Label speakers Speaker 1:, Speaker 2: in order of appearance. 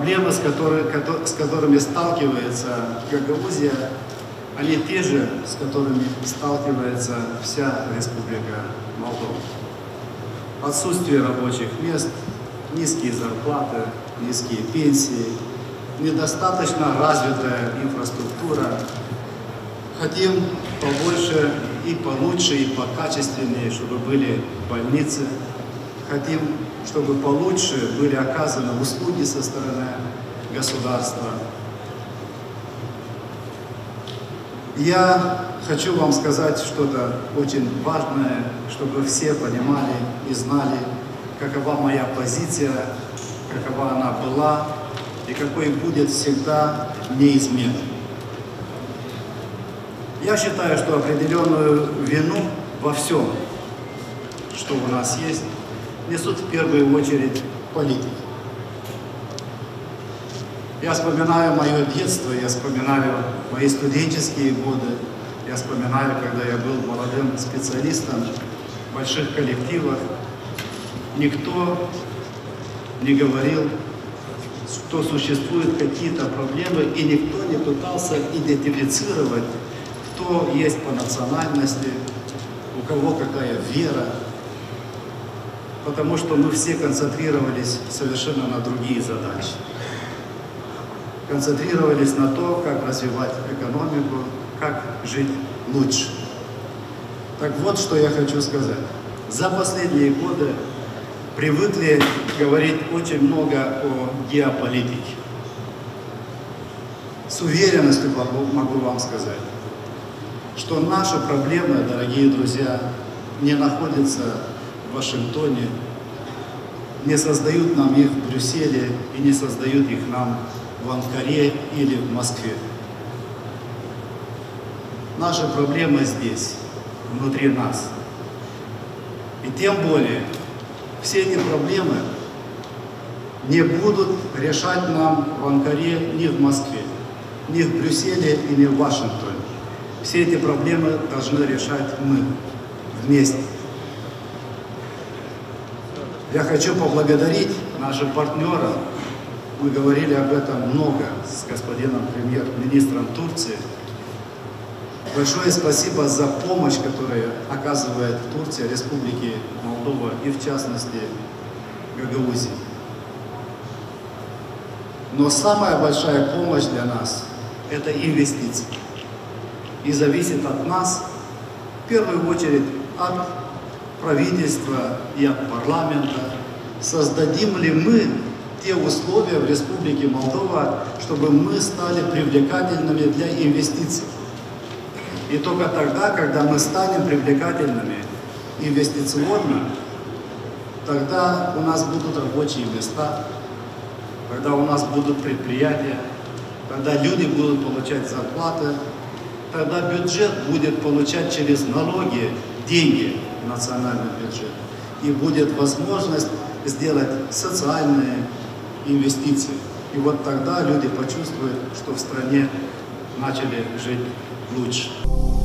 Speaker 1: Проблемы, с которыми сталкивается Гагаузия, они те же, с которыми сталкивается вся Республика Молдова. Отсутствие рабочих мест, низкие зарплаты, низкие пенсии, недостаточно развитая инфраструктура. Хотим побольше и получше, и покачественнее, чтобы были больницы. Хотим, чтобы получше были оказаны услуги со стороны государства. Я хочу вам сказать что-то очень важное, чтобы все понимали и знали, какова моя позиция, какова она была и какой будет всегда неизменной. Я считаю, что определенную вину во всем, что у нас есть, несут в первую очередь политики. Я вспоминаю мое детство, я вспоминаю мои студенческие годы, я вспоминаю, когда я был молодым специалистом в больших коллективах. Никто не говорил, что существуют какие-то проблемы, и никто не пытался идентифицировать, кто есть по национальности, у кого какая вера, потому что мы все концентрировались совершенно на другие задачи. Концентрировались на то, как развивать экономику, как жить лучше. Так вот, что я хочу сказать. За последние годы привыкли говорить очень много о геополитике. С уверенностью могу вам сказать, что наши проблемы, дорогие друзья, не находятся в Вашингтоне, не создают нам их в Брюсселе и не создают их нам в Анкаре или в Москве. Наши проблемы здесь, внутри нас. И тем более, все эти проблемы не будут решать нам в Анкаре, ни в Москве, ни в Брюсселе и ни в Вашингтоне. Все эти проблемы должны решать мы вместе. Я хочу поблагодарить нашим партнерам. Мы говорили об этом много с господином премьер-министром Турции. Большое спасибо за помощь, которую оказывает Турция Республике Молдова и, в частности, Гагаузии. Но самая большая помощь для нас – это инвестиции. И зависит от нас, в первую очередь, от правительства и от парламента, создадим ли мы те условия в Республике Молдова, чтобы мы стали привлекательными для инвестиций. И только тогда, когда мы станем привлекательными инвестиционно, тогда у нас будут рабочие места, тогда у нас будут предприятия, тогда люди будут получать зарплаты, тогда бюджет будет получать через налоги деньги в национальный бюджет. И будет возможность сделать социальные инвестиции. И вот тогда люди почувствуют, что в стране начали жить лучше.